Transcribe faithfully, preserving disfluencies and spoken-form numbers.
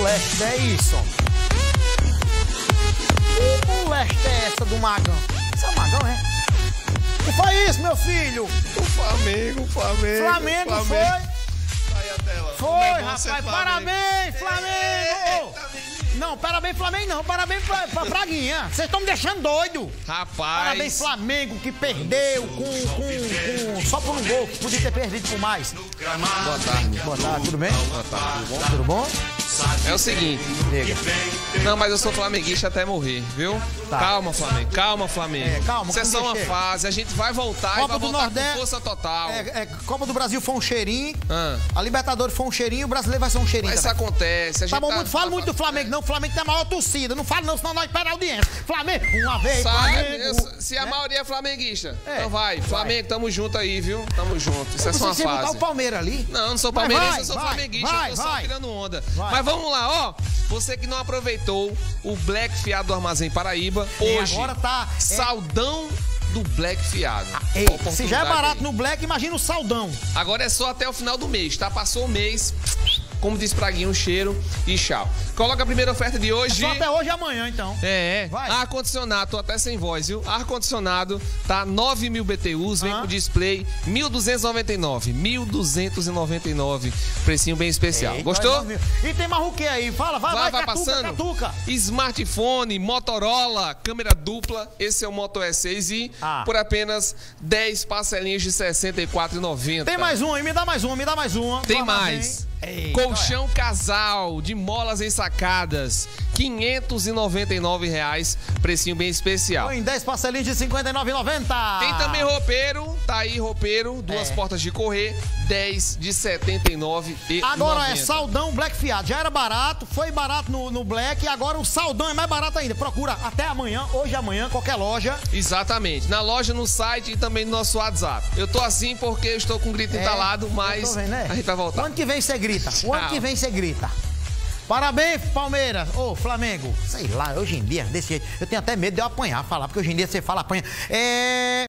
molesta é isso? Que molesta é essa do Magão? Isso é o Magão, é? Que foi isso, meu filho? O Flamengo, o Flamengo. Flamengo, Flamengo. foi? Aí a tela. Foi, rapaz. Parabéns, Flamengo. Não, parabéns, Flamengo não. Parabéns pra, pra Braguinha. Vocês estão me deixando doido. Rapaz. Parabéns, Flamengo, que perdeu com, com, com só por um gol, que podia ter perdido por mais. Boa tarde. Boa tarde, tudo bem? Boa tarde. Tudo bom? Tudo bom? É o seguinte. Diga. Não, mas eu sou flamenguista até morrer, viu? Tá. Calma, Flamengo. Calma, Flamengo. É, calma, Isso é quando só uma chega. fase. A gente vai voltar Copa e vai do voltar Nordeste- com força total. É, é, Copa do Brasil foi um cheirinho, Ah. a Libertadores foi um cheirinho, o brasileiro vai ser um cheirinho. Mas isso também. acontece. A gente Tá bom, muito, fala muito do Flamengo, não. O Flamengo tem a maior torcida. Não fala não, senão nós perdemos a audiência. Flamengo, uma vez, Sabe, Flamengo. eu- se a né? maioria é flamenguista. É, Então vai. vai. Flamengo, tamo junto aí, viu? Tamo junto. Isso é só Não uma sei se botar fase. o Palmeiras ali. Não, não sou Vai, palmeirense, vai, eu sou vai, flamenguista, vai, eu tô só vai. tirando onda. Vai. Mas vamos lá, ó. Você que não aproveitou o Black Fiado do Armazém Paraíba, É, hoje, agora tá, é- saldão do Black Fiado. Ei, Oportunidade se já é barato aí. no Black, imagina o saldão. Agora é só até o final do mês, tá? Passou o mês, como diz Praguinho, um cheiro e tchau. Coloca a primeira oferta de hoje. Só até hoje e amanhã, então. É, é. Vai. Ar-condicionado, tô até sem voz, viu? Ar-condicionado tá nove mil B T Us, vem Ah. com display mil duzentos e noventa e nove. mil duzentos e noventa e nove. Precinho bem especial. Eita, Gostou? nós vamos ver. E tem mais o que aí? Fala, vai, vai, Vai, vai catuca, passando. catuca. Smartphone, Motorola, câmera dupla. Esse é o Moto E seis i Ah. por apenas dez parcelinhas de sessenta e quatro reais e noventa centavos. Tem mais um aí, me dá mais uma, me dá mais uma. Tem Do armazém. mais. Eita, Colchão casal de molas ensacadas, quinhentos e noventa e nove reais, precinho bem especial. olha, em dez parcelinhas de cinquenta e nove reais e noventa centavos. Tem também roupeiro, tá aí roupeiro, duas É. portas de correr, dez de setenta e nove reais e Agora noventa é centavos. saldão Black Fiat. Já era barato, foi barato no, no Black e agora o saldão é mais barato ainda. Procura até amanhã, hoje e amanhã, qualquer loja. Exatamente, na loja, no site e também no nosso WhatsApp. Eu tô assim porque eu estou com o grito É, entalado, eu mas tô vendo, né? a gente vai O voltar. ano que vem você grita. O ano Tchau. que vem você grita. Parabéns, Palmeiras. Ô, Flamengo. Sei lá, hoje em dia, desse jeito. Eu tenho até medo de eu apanhar, falar, porque hoje em dia você fala apanha. É.